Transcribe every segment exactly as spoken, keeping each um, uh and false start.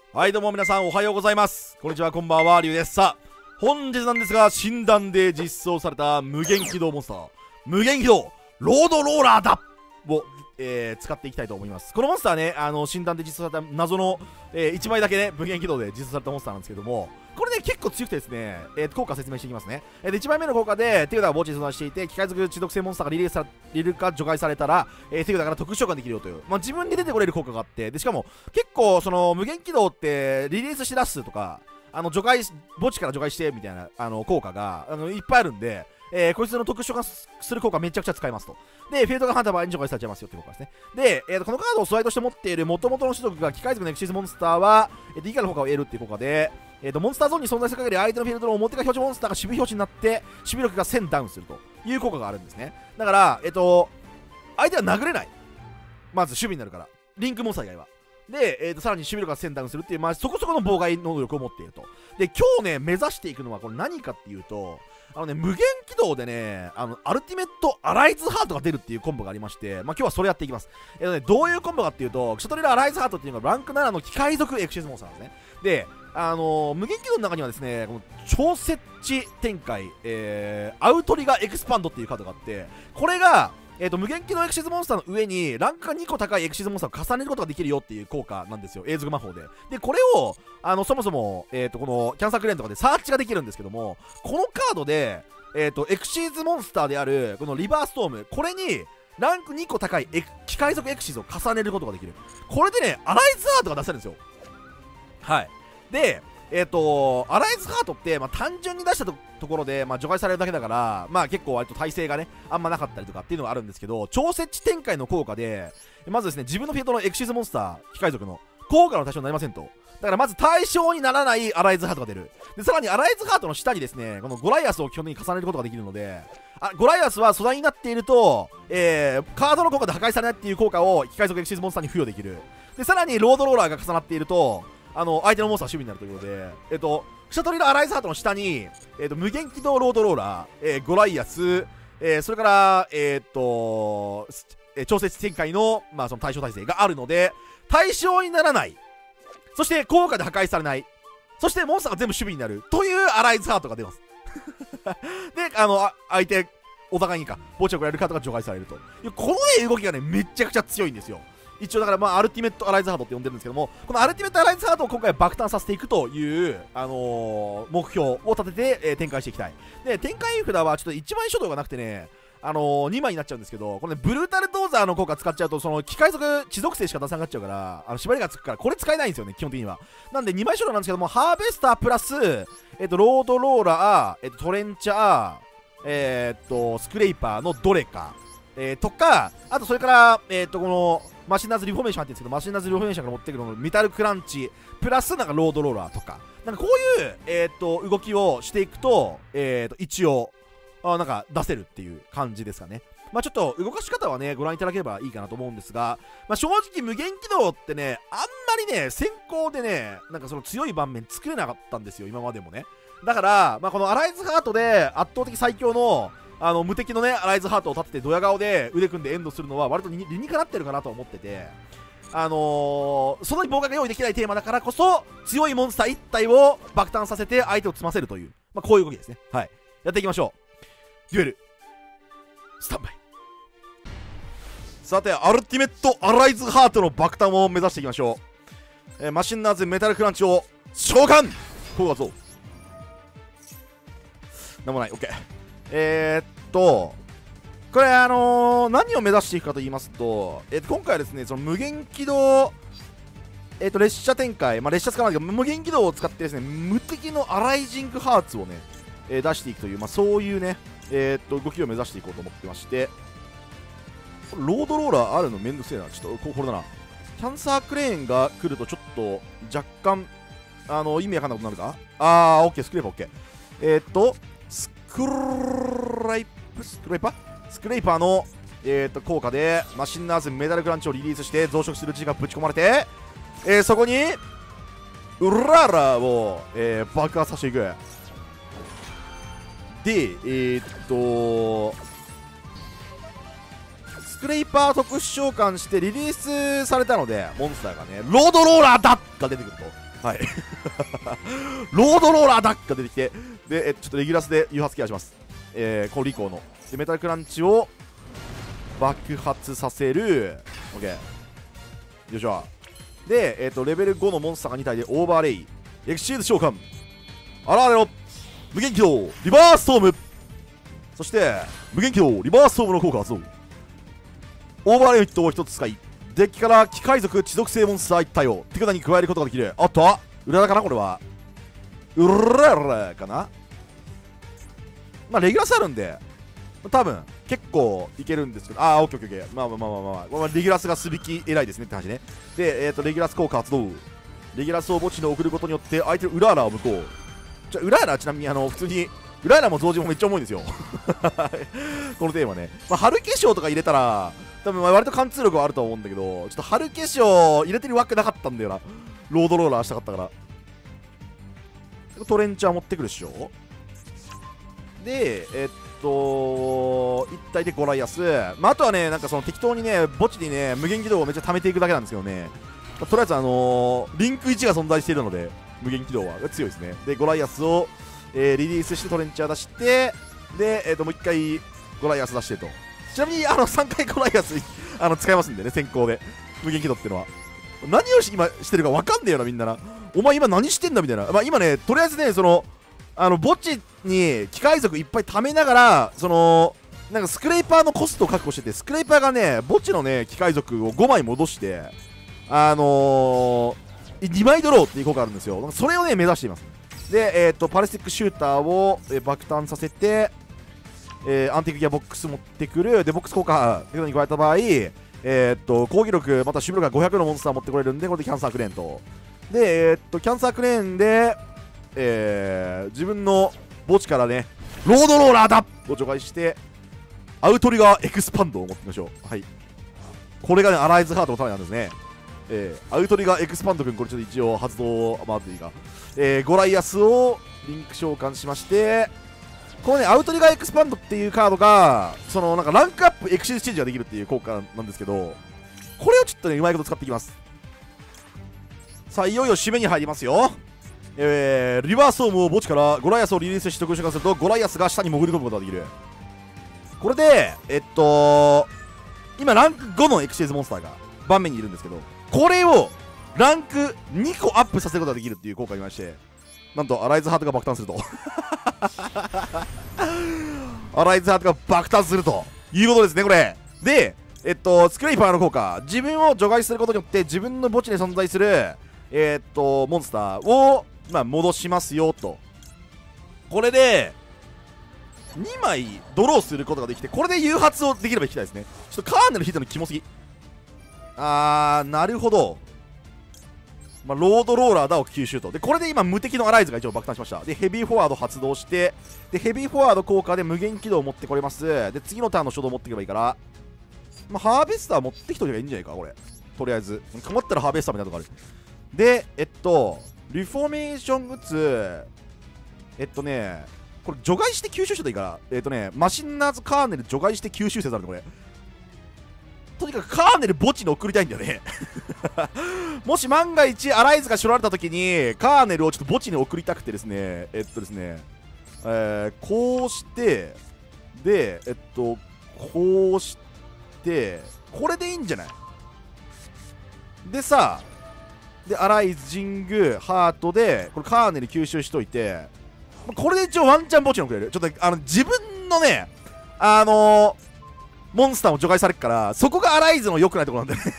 はいどうも皆さんおはようございます。こんにちは、こんばんは、りゅうです。さあ本日なんですが、診断で実装された無限起動モンスター、無限起動ロードローラーだを、えー、使っていきたいと思います。このモンスターね、あの診断で実装された謎の、えー、いちまいだけね無限起動で実装されたモンスターなんですけども、これね結構強くてですね、えー、効果説明していきますね。えー、でいちまいめの効果で手札を墓地に備えしていて、機械属中毒性モンスターがリリースされるか除外されたら、えー、手札から特殊召喚できるよという、まあ、自分で出てこれる効果があって、でしかも結構その無限起動ってリリースしだすとか、あの除外墓地から除外してみたいなあの効果があのいっぱいあるんで、えー、こいつの特殊召喚する効果めちゃくちゃ使えますと。で、フェードがハンター場合に除外されちゃいますよっていう効果ですね。で、えー、このカードを素材として持っている元々の種族が機械族のエクシスモンスターは、えー、以下の効果を得るっていう効果で、えーと、モンスターゾーンに存在する限り相手のフィールドの表が表示モンスターが守備表示になって守備力がせんダウンするという効果があるんですね。だから、えっ、ー、と、相手は殴れない。まず守備になるから。リンクモンスター以外は。で、えー、とさらに守備力がせんダウンするっていう、まあ、そこそこの妨害能力を持っていると。で、今日ね、目指していくのはこれ何かっていうと、あのね、無限起動でね、あの、アルティメットアライズハートが出るっていうコンボがありまして、まあ、今日はそれやっていきます。えーとね、どういうコンボかっていうと、クシャトリラアライズハートっていうのがランクななの機械属エクシスモンスターなんですね。で、あのー、無限起動の中にはですね、この超設置展開、えー、アウトリガエクスパンドっていうカードがあって、これが、えーと、無限起動エクシズモンスターの上にランクがにこ高いエクシズモンスターを重ねることができるよっていう効果なんですよ、永続魔法で。で、これをあのそもそも、えーと、このキャンサークレーンとかでサーチができるんですけども、このカードで、えーと、エクシズモンスターであるこのリバーストーム、これにランクにこ高いエク機械属エクシズを重ねることができる。これでね、アライズアートが出せるんですよ。はい。で、えっ、ー、とアライズハートって、まあ、単純に出した と, ところで、まあ、除外されるだけだから、まあ、結構割と耐性がねあんまなかったりとかっていうのがあるんですけど、超設置展開の効果でまずですね、自分のフィールドのエクシズモンスター機械属の効果の対象になりませんと。だからまず対象にならないアライズハートが出る。でさらにアライズハートの下にですね、このゴライアスを基本的に重ねることができるので、あゴライアスは素材になっていると、えー、カードの効果で破壊されないっていう効果を機械属エクシズモンスターに付与できる。でさらにロードローラーが重なっていると、あの相手のモンスターは守備になるということで、えっと、クシャトリラアライズハートの下に、えっと、無限起動ロードローラー、えー、ゴライアス、えー、それから、えー、っと、えー、超設置展開の、まあ、その対象耐性があるので、対象にならない、そして効果で破壊されない、そしてモンスターが全部守備になるというアライズハートが出ます。で、あの、あ相手、お互いにか、墓地をやるカードが除外されると。この、ね、動きがね、めちゃくちゃ強いんですよ。一応だからまあアルティメットアライズハートって呼んでるんですけども、このアルティメットアライズハートを今回は爆誕させていくという、あのー、目標を立てて、えー、展開していきたい。で、展開インフラはちょっといちまい書道がなくてね、あのー、にまいになっちゃうんですけど、これね、ブルータルドーザーの効果使っちゃうと、その機械属地属性しか出さなくなっちゃうから、あの縛りがつくから、これ使えないんですよね、基本的には。なんでにまい書道なんですけども、ハーベスタープラス、えっと、ロードローラー、えっと、トレンチャー、えー、っと、スクレイパーのどれか、えー、とか、あとそれから、えー、っと、この、マシンナーズリフォーメーション入ってるんですけど、マシンナーズリフォーメーションから持ってくるのメタルクランチプラスなんかロードローラーとか、なんかこういう、えー、っと動きをしていくと、えー、っと一応あなんか出せるっていう感じですかね。まあちょっと動かし方はねご覧いただければいいかなと思うんですが、まあ、正直無限起動ってねあんまりね先行でねなんかその強い盤面作れなかったんですよ今までもね。だから、まあ、このアライズハートで圧倒的最強のあの無敵のねアライズハートを立ててドヤ顔で腕組んでエンドするのは割と理にかなってるかなと思ってて、あのー、その妨害が用意できないテーマだからこそ強いモンスターいち体を爆誕させて相手を詰ませるという、まあ、こういう動きですね。はい、やっていきましょう。デュエルスタンバイ。さてアルティメットアライズハートの爆誕を目指していきましょう。えー、マシンナーズメタルクランチを召喚。こうだぞ。なんもない。 OK。えー、っとこれあのー、何を目指していくかと言いますと、えー、今回はですねその無限起動、えー、っと列車展開、まあ、列車使わないけど無限起動を使ってですね無敵のアライジングハーツをね、えー、出していくという、まあ、そういうね、えー、っと動きを目指していこうと思ってまして、ロードローラーあるのめんどくせえな。ちょっとこれだな、キャンサークレーンが来るとちょっと若干あの意味わかんないことになるか。あー OK、 スクレーパー OK。 えー、っとスクライプスクレーパースクレーパーの、えー、と効果でマシンナーズメダルクランチをリリースして増殖する時がぶち込まれて、えー、そこにウララを、えー、爆発させていく。でえー、っとスクレーパー特殊召喚してリリースされたのでモンスターがねロードローラーだが出てくると。 はいロードローラーだが出てきて、で、えちょっとレギュラスで誘発ケアします。えー、このリコーのでメタルクランチを爆発させる。 OK、 よいしょ。で、えー、とレベルごのモンスターがに体でオーバーレイ、エクシーズ召喚、現れろ、無限起動リバーストーム、そして無限起動リバーストームの効果発動。オーバーレイヒットをひとつ使い、デッキから機械族地属性モンスターいち体を手札に加えることができる。あっと裏だかな、これはうららかな。まあレギュラスあるんで多分結構いけるんですけど、ああオッケーオッケーオッケー、まあまあまあまあまあ、まあ、レギュラスがすびき偉いですねって話ね。で、えっ、ー、とレギュラス効果発動、レギュラスを墓地に送ることによって相手のウラーラを無効。じゃあウラーラちなみにあの普通にウラーラも増字もめっちゃ重いんですよこのテーマね。まあ、春化粧とか入れたら多分割と貫通力はあると思うんだけど、ちょっと春化粧入れてるわけなかったんだよな。ロードローラーしたかったから。トレンチャー持ってくるっしょ。でえっと一体でゴライアス、まあ、あとはねなんかその適当にね墓地にね無限起動をめっちゃ貯めていくだけなんですけどね、まあ、とりあえずあのー、リンクいちが存在しているので無限起動は強いですね。でゴライアスを、えー、リリースしてトレンチャー出して、で、えー、ともういっかいゴライアス出してと。ちなみにあのさんかいゴライアスあの使えますんでね、先行で無限起動っていうのは。何をし今してるか分かんねえよなみんなな。お前今何してんだみたいな。まあ今ねとりあえずねそのあの墓地に機械族いっぱい貯めながら、そのなんかスクレーパーのコストを確保してて、スクレーパーがね墓地のね機械族をごまい戻してあのー、にまいドローっていう効果あるんですよ。それをね目指しています。でえっ、ー、とパラスティックシューターを、えー、爆誕させて、えー、アンティークギアボックス持ってくる。でボックス効果に加えた場合、えっ、ー、と攻撃力また守備力がごひゃくのモンスター持ってこれるんで、これでキャンサークレーンと。でえっ、ー、とキャンサークレーンでえー、自分の墓地からねロードローラーだを除外してアウトリガーエクスパンドを持ってみましょう。はい、これがねアライズハートのためなんですね。えー、アウトリガーエクスパンド君、これちょっと一応発動まあといいか、えー、ゴライアスをリンク召喚しまして、このねアウトリガーエクスパンドっていうカードがそのなんかランクアップエクシーズチェンジができるっていう効果なんですけど、これをちょっとねうまいこと使っていきます。さあいよいよ締めに入りますよ。えー、リバーストームを墓地からゴライアスをリリースして特殊召喚するとゴライアスが下に潜り込むことができる。これでえっと今ランクごのエクシーズモンスターが盤面にいるんですけど、これをランクにこアップさせることができるっていう効果がありまして、なんとアライズハートが爆誕するとアライズハートが爆誕するということですねこれで。えっとスクレイパーの効果、自分を除外することによって自分の墓地に存在するえー、っとモンスターをまあ、戻しますよと。これでにまいドローすることができて、これで誘発をできればいきたいですね。ちょっとカーネルヒットのキモすぎ。あーなるほど、まあ、ロードローラーだを吸収と。でこれで今無敵のアライズが一応爆誕しました。でヘビーフォワード発動して、でヘビーフォワード効果で無限起動を持ってこれます。で次のターンの初動を持っていけばいいから、まあ、ハーベスター持ってきとけばいいんじゃないかこれ。とりあえず困ったらハーベスターみたいなとこある。でえっとリフォーメーショングッズ、えっとねこれ除外して吸収してたらいいから、えっとねマシンナーズカーネル除外して吸収説あるのこれ。とにかくカーネル墓地に送りたいんだよねもし万が一アライズがしょられた時にカーネルをちょっと墓地に送りたくてですね、えっとですねえー、こうしてでえっとこうしてこれでいいんじゃない。でさでアライジングハートでこれカーネル吸収しといて、これで一応ワンチャン墓地に送れる。ちょっとあの自分のねあのー、モンスターも除外されるから、そこがアライズの良くないところなんでね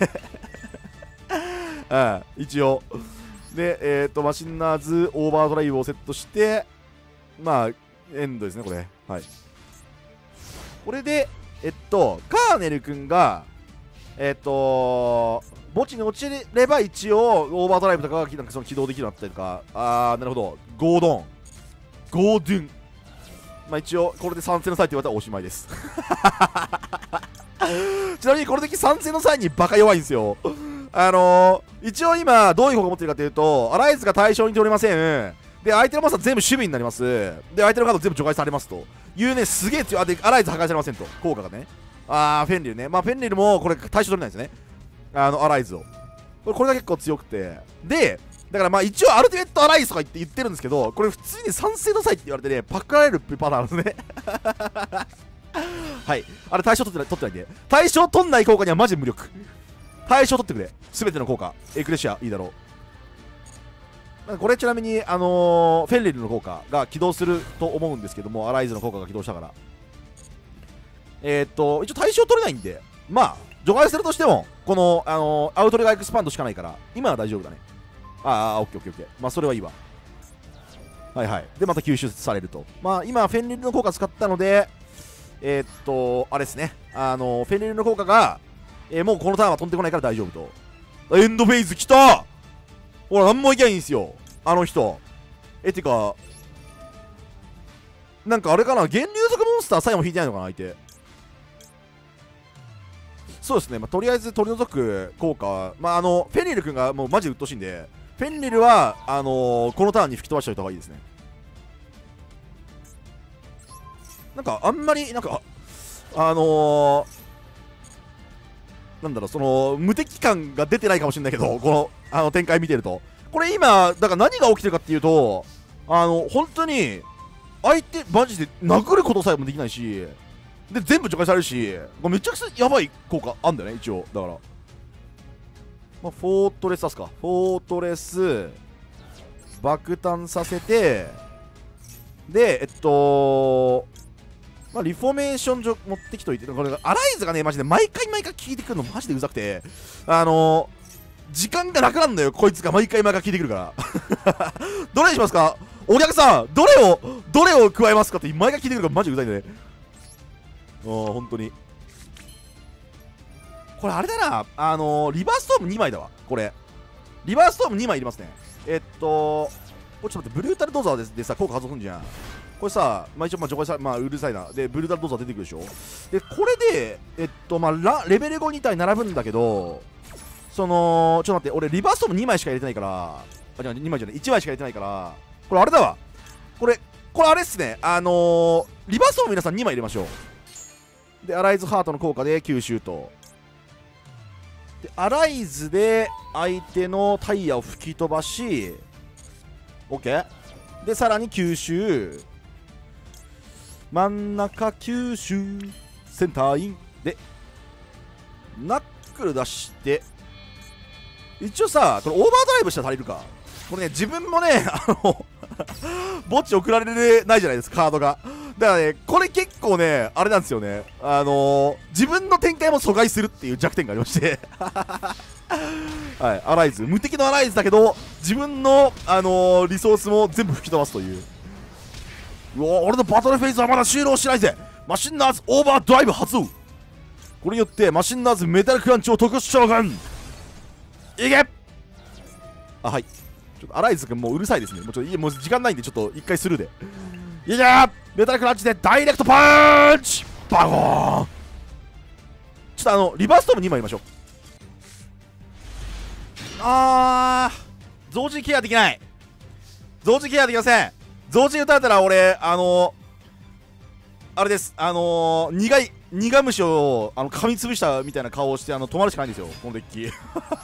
うん一応でえっ、ー、とマシンナーズオーバードライブをセットして、まあエンドですねこれ。はい、これでえっとカーネル君がえっと墓地に落ちれば一応オーバードライブとかがなんかその起動できるようになったりとか、あーなるほど、ゴードンゴードゥン、まあ一応これで参戦の際って言われたらおしまいですちなみにこれで参戦の際にバカ弱いんですよあのー、一応今どういう方が持ってるかというと、アライズが対象に取れません。で相手のマスター全部守備になります。で相手のカード全部除外されますというね、すげえ強い。あでアライズ破壊されませんと効果がね。あーフェンリルね、まあフェンリルもこれ対象取れないですね、あのアライズを。これこれが結構強くて、でだからまあ一応アルティメットアライスとか言って言ってるんですけど、これ普通に賛成なさいって言われてね、パクられるパターンですね。はい。あれ対象取ってない、取ってないんで。対象取んない効果にはマジ無力。対象取ってくれ。すべての効果。エクレシア、いいだろう。これちなみに、あのー、フェンリルの効果が起動すると思うんですけども、アライズの効果が起動したから。えー、っと、一応対象取れないんで、まあ、除外するとしても、この、あのー、アウトレガエクスパンドしかないから、今は大丈夫だね。ああ、オッケーオッケーオッケー。まあ、それはいいわ。はいはい。で、また吸収されると。まあ、今、フェンリルの効果使ったので、えー、っと、あれですね。あのー、フェンリルの効果が、えー、もうこのターンは飛んでこないから大丈夫と。エンドフェイズ来た。ほら、なんもいけないんですよ。あの人。え、てか、なんかあれかな、源流族モンスターさえも引いてないのかな、相手。そうですね。まあ、とりあえず取り除く効果は、まあ、あの、フェンリル君がもうマジ鬱陶しいんで、フェンリルは、あのー、このターンに吹き飛ばしておいた方がいいですね。なんか、あんまり、なんか、あのー、なんだろう、その、無敵感が出てないかもしれないけど、この、あの、展開見てると。これ今、だから何が起きてるかっていうと、あの、本当に、相手、マジで殴ることさえもできないし、で、全部除外されるし、これめちゃくちゃやばい効果あんだよね、一応。だから。まあ、フォートレス出すか。フォートレス、爆誕させて、で、えっと、まあ、リフォーメーション上持ってきといて、これ、アライズがね、マジで毎回毎回効いてくるのマジでうざくて、あのー、時間がなくなるんだよ、こいつが毎回毎回効いてくるから。どれにしますかお客さん、どれを、どれを加えますかって毎回効いてくるからマジでうざいんだね。もう、本当に。これあれだな、あのー、リバーストームにまいだわ、これ。リバーストームにまいいりますね。えっと、これちょっと待って、ブルータルドザー で, でさ、効果発動するんじゃん。これさ、まあ一応、まあ除外さ、まあうるさいな。で、ブルータルドザー出てくるでしょ。で、これで、えっと、まあラ、レベルごに体並ぶんだけど、その、ちょっと待って、俺、リバーストームにまいしか入れてないから、あ、じゃあにまいじゃない、いちまいしか入れてないから、これあれだわ。これ、これあれっすね、あのー、リバーストーム皆さんにまい入れましょう。で、アライズハートの効果で吸収と。で、アライズで相手のタイヤを吹き飛ばし、OK？ で、さらに吸収。真ん中吸収。センターイン。で、ナックル出して、一応さ、これオーバードライブしたら足りるか。これね、自分もね、あの、墓地送られないじゃないですか、カードが。だからね、これ結構ね、あれなんですよね。あのー、自分の展開も阻害するっていう弱点がありまして。はい、アライズ。無敵のアライズだけど、自分の、あのー、リソースも全部吹き飛ばすという。うわ、俺のバトルフェイズはまだ終了しないぜ。マシンナーズオーバードライブ発動。これによって、マシンナーズメタルクランチを特殊召喚。いけ。あ、はい。ちょっとアライズ君もううるさいですね。もうちょっと、もう時間ないんで、ちょっと一回スルーで。いけー。メタルクランチでダイレクトパンチ。バゴーン。ちょっとあの、リバーストームにまいいりましょう。あー、増持ケアできない。増持ケアできません。増持打たれたら俺、あのー、あれです。あのー、苦い、苦虫をあの噛みつぶしたみたいな顔をしてあの止まるしかないんですよ、このデッキ。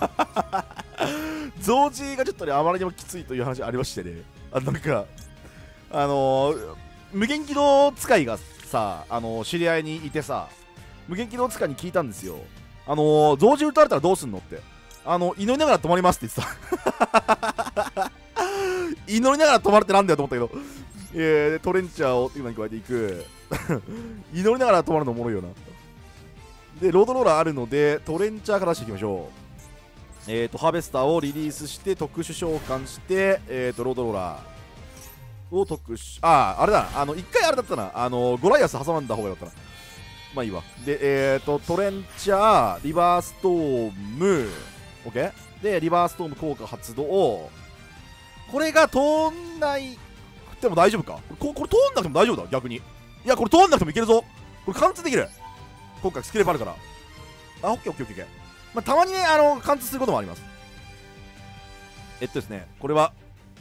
増持がちょっとね、あまりにもきついという話ありましてね。あなんか、あのー、無限軌道使いがさ、あのー、知り合いにいてさ、無限軌道使いに聞いたんですよ。あのー、増持打たれたらどうすんのって。あの、祈りながら止まりますって言ってた。祈りながら止まるってなんだよと思ったけど、えー、トレンチャーを今に加えていく。祈りながら止まるのおもろいよな。で、ロードローラーあるので、トレンチャーから出していきましょう。えーと、ハーベスターをリリースして、特殊召喚して、えーと、ロードローラーを特殊、あー、あれだな、あの、一回あれだったな、あの、ゴライアス挟まんだ方がよかったな。まあいいわ。で、えーと、トレンチャー、リバーストーム、OK？ で、リバーストーム効果発動。これが通んないくても大丈夫か？ここれ通んなくても大丈夫だ、逆に。いや、これ通んなくてもいけるぞ。これ貫通できる。今回スキルバあるから。あ、オッケーオッケーオッケー。まあ、たまにね、あの、貫通することもあります。えっとですね、これは、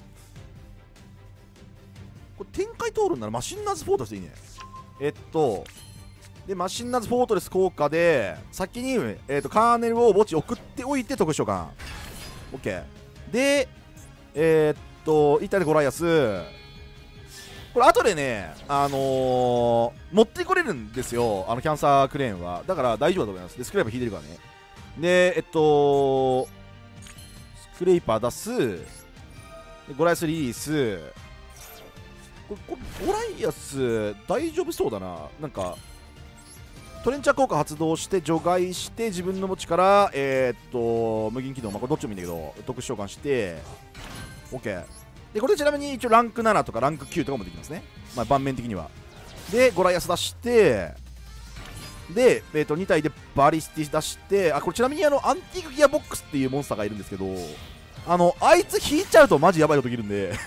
これ展開通るんならマシンナーズフォートレスでいいね。えっと、で、マシンナーズフォートレス効果で、先に、えっと、カーネルを墓地送っておいて特殊召喚。オッケー。で、 えー、っといったいでゴライアス、これ後でね、あのー、持ってこれるんですよ、あのキャンサークレーンは。だから大丈夫だと思います。でスクレーパー引いてるからね。でえっとスクレーパー出す、ゴライアスリリース、これこれゴライアス大丈夫そうだな。なんかトレンチャー効果発動して除外して自分の持ちからえー、っと無限起動、まあ、これどっちもいいんだけど特殊召喚して OK で、これちなみに一応ランクななとかランクきゅうとかもできますね、まあ、盤面的には。でゴライアス出してで、えー、っとに体でバリスティ出して、あこれちなみにあのアンティークギアボックスっていうモンスターがいるんですけど、あのあいつ引いちゃうとマジやばいこと起きるんで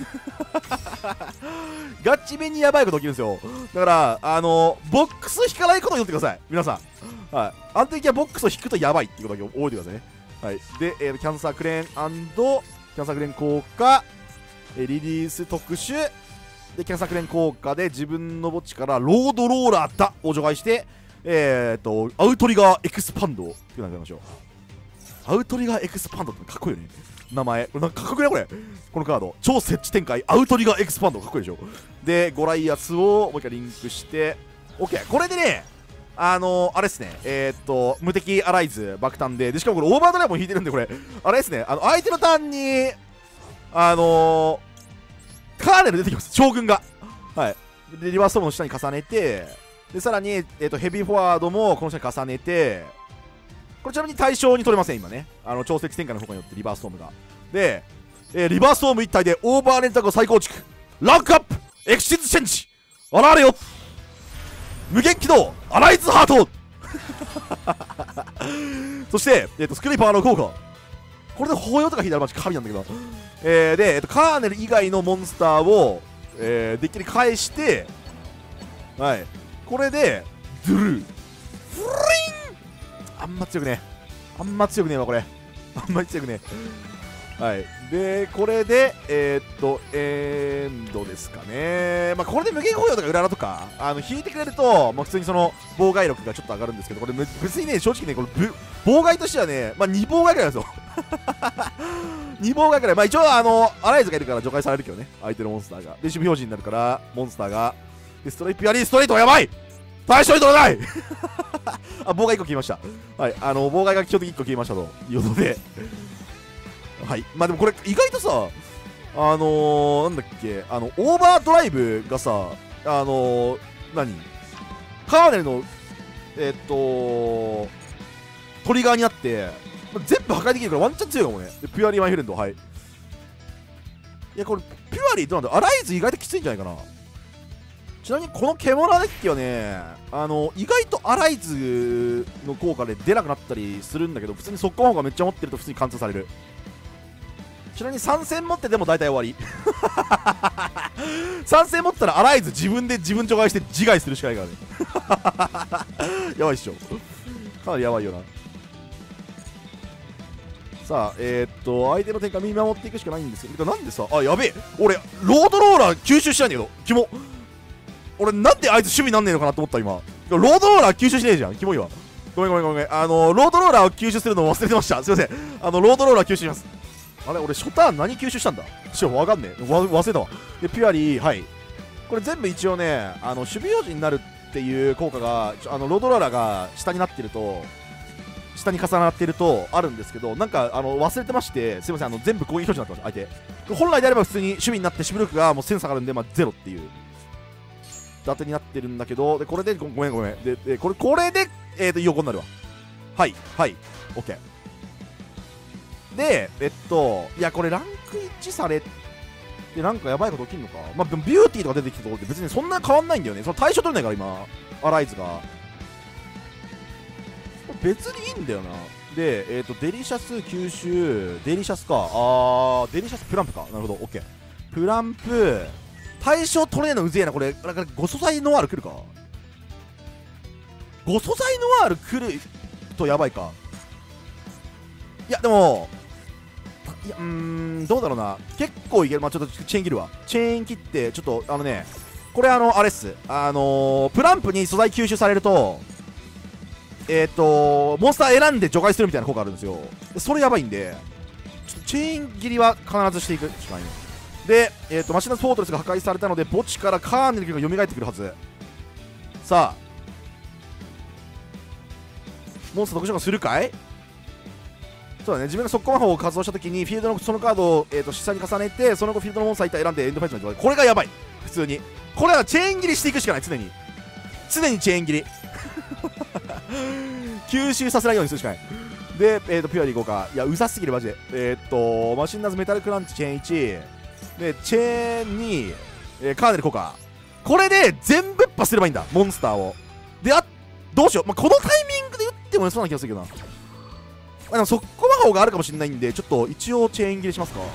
ガチめにやばいこと起きるんですよ。だからあのボックス引かないことに祈ってください皆さん。はい、アンティークギアボックスを引くとやばいっていうことだけ覚えてくださいね。はい、で、えー、キャンサークレーン&キャンサークレーン効果、えー、リリース特殊でキャンサークレーン効果で自分の墓地からロードローラーだを除外して、えー、っとアウトリガーエクスパンドっていうのをやりましょう。アウトリガーエクスパンドってかっこいいよね、名前。これなんかかっこいいなこれ。このカード超設置展開アウトリガーエクスパンドかっこいいでしょ。でゴライアスをもう一回リンクして OK。 これでねあのー、あれですね、えー、っと無敵アライズ爆弾で、でしかもこれオーバードライブも引いてるんで、これあれですね、あの相手のターンにあのー、カーネル出てきます、将軍が。はい、でリバーストームの下に重ねて、でさらに、えー、っとヘビーフォワードもこの下に重ねて、これちなみに対象に取れません今ね、あの調節展開の方によってリバーストームが。で、えー、リバーストーム一体でオーバーレンタルを再構築、ランクアップエクシズチェンジ現れよ、無限起動アライズハートそして、えー、とスクリーパーの効果、これで抱擁とか引いたらマジ神なんだけど、えー、で、えー、とカーネル以外のモンスターを、えー、デッキに返して、はい、これでドゥルーフリン、あんま強くねあんま強くねえわこれ、あんまり強くねえ。はい、でこれでえー、っとエンドですかね。まあこれで無限保養とか裏ラとかあの引いてくれると、まあ、普通にその妨害力がちょっと上がるんですけど、これ別にね正直ねこれ妨害としてはね、まあに妨害くらいなんですよに妨害くらい、まあ一応あのアライズがいるから除外されるけどね、相手のモンスターがで守備表示になるからモンスターが。でストライプやりストレートはやばい、対象に取らないあ、妨害いっこ消えました。はい、あの妨害が基本的にいっこ消えましたということではい、まあでもこれ意外とさ、あのー、なんだっけ、あのオーバードライブがさ、あのー、何カーネルのえー、っとトリガーになって、まあ、全部破壊できるからワンチャン強いかもね。でピュアリーマイフレンド、はい、いやこれピュアリーどうなんだ、アライズ意外ときついんじゃないかな。ちなみにこの獣デッキはね、あの意外とアライズの効果で出なくなったりするんだけど、普通に速攻の方がめっちゃ持ってると普通に貫通される。ちなみに参戦持ってても大体終わり参戦持ったらアライズ自分で自分除外して自害するしかないからねやばいっしょ、かなりやばいよな。さあえー、っと相手の展開見守っていくしかないんですけど、なんでさ、あやべえ俺ロードローラー吸収しないんだけど、キモ、俺なんであいつ守備なんねえのかなと思った今。ロードローラー吸収しねえじゃん、キモいわ。ごめんごめんごめん、あのロードローラーを吸収するのを忘れてました、すいません。あのロードローラー吸収します。あれ俺初ターン何吸収したんだちょっとわかんねえ、わ忘れたわ。でピュアリー、はい、これ全部一応ねあの守備表示になるっていう効果があのロードローラーが下になってると下に重なってるとあるんですけど、なんかあの忘れてまして、すいません、あの全部攻撃表示になってます相手。本来であれば普通に守備になって守備力がもうせん下がるんで、まあ、ゼロっていう伊達になってるんだけど、でこれでごめんごめんででこれこれでえっ、ー、と横になるわ。はいはい OK でえっといやこれランクいちされてなんかやばいこと起きるのか。まあでもビューティーとか出てきたところで別にそんな変わんないんだよね。その対象取れないから今アライズが別にいいんだよな。でえっとデリシャス吸収、デリシャスか、あーデリシャスプランプか、なるほど OK プランプ対象取れねえのうぜえなこれ。なんかご素材ノワール来るか、ご素材ノワール来るとやばいか。いやでもいやうーんどうだろうな、結構いける。まあちょっとチェーン切るわ、チェーン切ってちょっとあのねこれあのあれっす、あのー、プランプに素材吸収されるとえっ、ー、とモンスター選んで除外するみたいな効果あるんですよ。それやばいんでちょっとチェーン切りは必ずしていくしかないね。で、えー、とマシナスフォートレスが破壊されたので墓地からカーネルが蘇ってくるはず。さあモンスター特殊化するかい。そうだね、自分が速攻魔法を活動したときにフィールドのそのカードを、えー、と下に重ねて、その後フィールドのモンスターいったら選んでエンドファイトまで。これがやばい。普通にこれはチェーン切りしていくしかない。常に常にチェーン切り吸収させないようにするしかない。で、えー、とピュアリーいこうか。いやうざすぎるマジで。えっ、ー、とマシンナーズメタルクランチチェーンいちでチェーンに、えー、カーネルいこうか。これで全ぶっ破すればいいんだ、モンスターを。で、あどうしよう、まあ、このタイミングで打っても良そうな気がするけどな。あ、でも速攻魔法があるかもしれないんで、ちょっと一応チェーン切りしますか。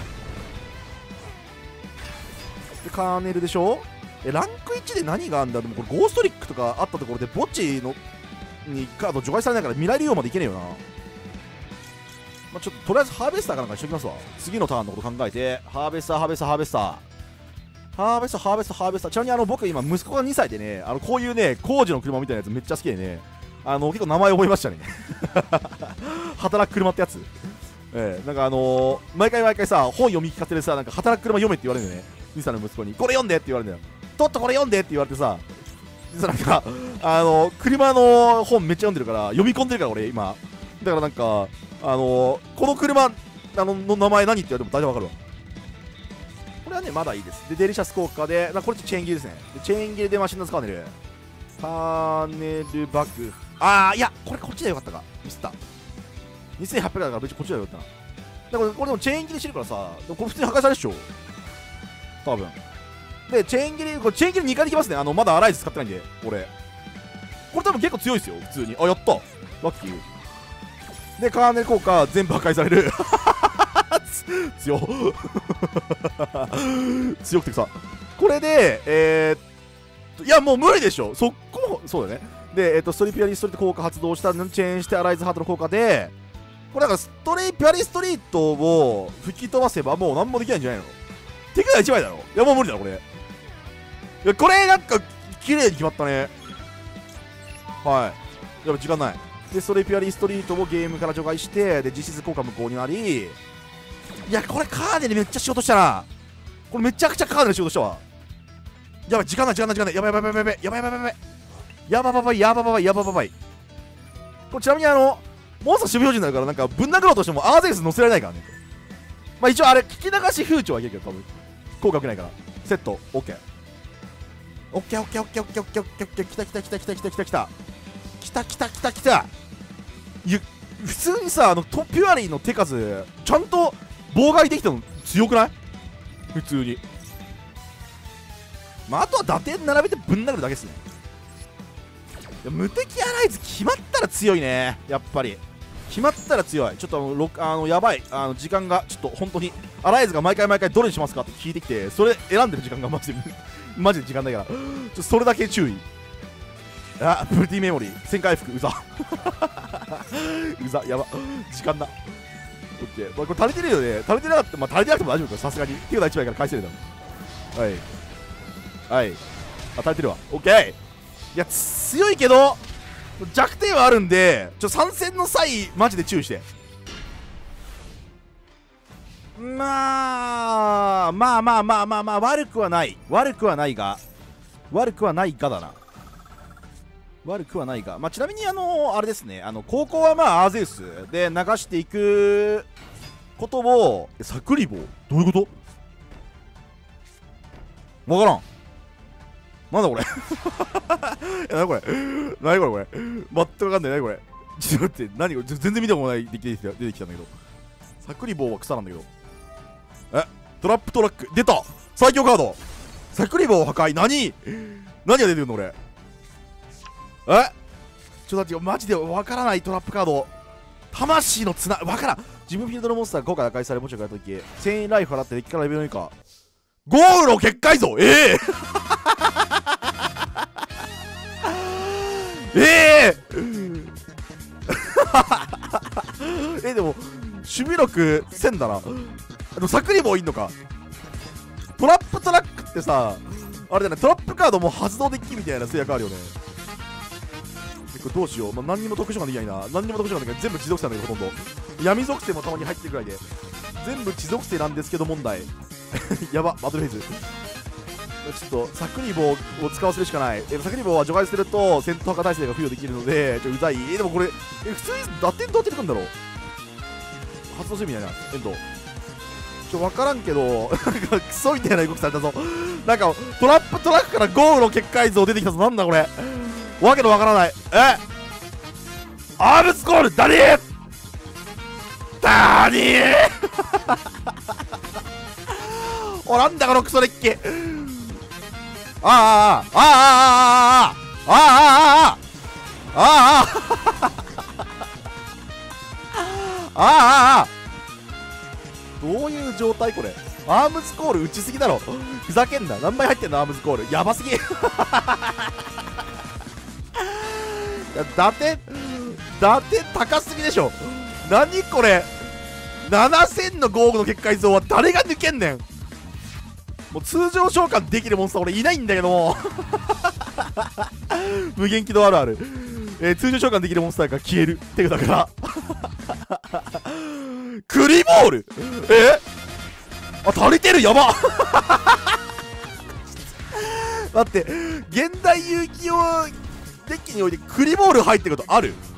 でカーネルでしょ。えランクいちで何があるんだ。でもこれゴーストリックとかあったところで墓地のにカード除外されないから未来利用までいけねえよな。まあ、ちょっととりあえずハーベスターかなんかにしときますわ。次のターンのこと考えてハーベスターハーベスターハーベスターハーベスターハーベスターハーベスター。ちなみにあの僕今息子がにさいでね、あのこういうね工事の車みたいなやつめっちゃ好きでね、あの結構名前覚えましたね働く車ってやつ。えー、なんかあのー、毎回毎回さ本読み聞かせでさ、なんか働く車読めって言われるんだよね。にさいの息子にこれ読んでって言われるんだよ。とっとこれ読んでって言われてさ、実はなんかあのー、車の本めっちゃ読んでるから読み込んでるから俺今だからなんかあのー、この車あのの名前何って言われても大体わかるわ。これはねまだいいです。でデリシャス効果で、これチェーン切りですね。でチェーン切りでマシンナーズカーネルカーネルバック。あーいやこれこっちでよかったか、ミスった。にせんはっぴゃくだから別にこっちでよかったな。だからこれでもチェーン切りしてるからさ、これ普通に破壊されるっしょ多分。でチェーン切り、これチェーン切りにかいできますね。あのまだアライズ使ってないんで俺これ多分結構強いですよ普通に。あやったラッキー。でカーネル効果全部破壊される強強くてさ、これでえー、っといやもう無理でしょ速攻。そうだね。で、えー、っとストリーピュアリストリート効果発動したチェーンしてアライズハートの効果で、これなんかストレイピュアリストリートを吹き飛ばせばもう何もできないんじゃないの。敵がいちまいだろ。いやもう無理だろこれ。いやこれなんか綺麗に決まったね。はい。やっぱ時間ない。でストレイピュアリストリートをゲームから除外して、で実質効果無効になり、いやこれカーネルめっちゃしようとしたな。これめちゃくちゃカーネルしようとしたわ。やばい時間ない時間ない時間ない。やばいやばいやばいやばいやばいやばいやばいやばいやばいやばいやばいやばい。これちなみにあのモンスター守備標準になるからなんかぶん殴ろうとしてもアーゼウス乗せられないからね。まあ一応あれ聞き流し風潮はいけるけど多分効果受けないから。セット OK OK OK OK OK OK OK きたきたきたきたきたきたきたきたきたきたきた。いや普通にさあのトピュアリーの手数ちゃんと妨害できたの強くない普通に。まああとは打点並べてぶん殴るだけですね。いや無敵アライズ決まったら強いね。やっぱり決まったら強い。ちょっとあのあのやばいあの時間がちょっと本当にアライズが毎回毎回どれにしますかって聞いてきて、それ選んでる時間がマジでマジで時間ないからちょっとそれだけ注意。あプリティメモリー旋回復うざうざやば時間だ。オッケー、まあ、これ足りてるよね。足りてなかった、まあ、足りてなくても大丈夫かさすがに。手がいちまいから返せるだろ。はいはいあ足りてるわ。オッケー。いや強いけど弱点はあるんでちょ参戦の際マジで注意して。まあまあまあまあまあまあ悪くはない悪くはないが悪くはないがだな悪くはないが、まあ、ちなみにあのあれですね、あの高校はまあアーゼウスで流していくことをサクリボーどういうことわからん。なんだこれえ、なにこれなにこれこれ全くわかんない。なにこれちょっと待って、何これ全然見たことない出てきた出てきたんだけど、サクリボーは草なんだけど、えトラップトラック出た最強カードサクリボー破壊。何何が出てるの俺。えちょっと待ってマジでわからない。トラップカード魂の綱わからん。自分フィールドのモンスターが効果打開され墓地を変えたときせんえんライフ払ってデッキからレベルの以下ゴールの結界像。ええー、えー、えでも守備力せんだな。でもサクリボーいんのか。トラップトラックってさあれだね、トラップカードも発動デッキみたいな制約あるよね。これどうしよう、まあ、何にも特殊ができないな。何にも特殊ができない全部持続したんだけどほとんど闇属性もたまに入ってるぐらいで全部地属性なんですけど問題やばバトルフェイズちょっとサクリボを使わせるしかない。えサクリボは除外すると戦闘破壊耐性が付与できるのでちょうざい。えでもこれえ普通に打点どうやっていくんだろう。発動してみたいなエンドちょ分からんけどなんかクソみたいな動きされたぞなんかトラップトラックからゴールの結界像出てきたぞ。なんだこれわけのわからない。えアームスコールダニーダニーおなんだこのクソデッキ。ああああああああああああああどういう状態これ。アームスコール打ちすぎだろふざけんな。何枚入ってんのアームスコールやばすぎいや打点打点高すぎでしょ。何これななせんのゴーグの結界像は誰が抜けんねん。もう通常召喚できるモンスター俺いないんだけども無限起動あるある、えー、通常召喚できるモンスターが消えるってことだからクリボールえあ足りてるやば待って現代遊戯王デッキにおいてクリボール入ってことある。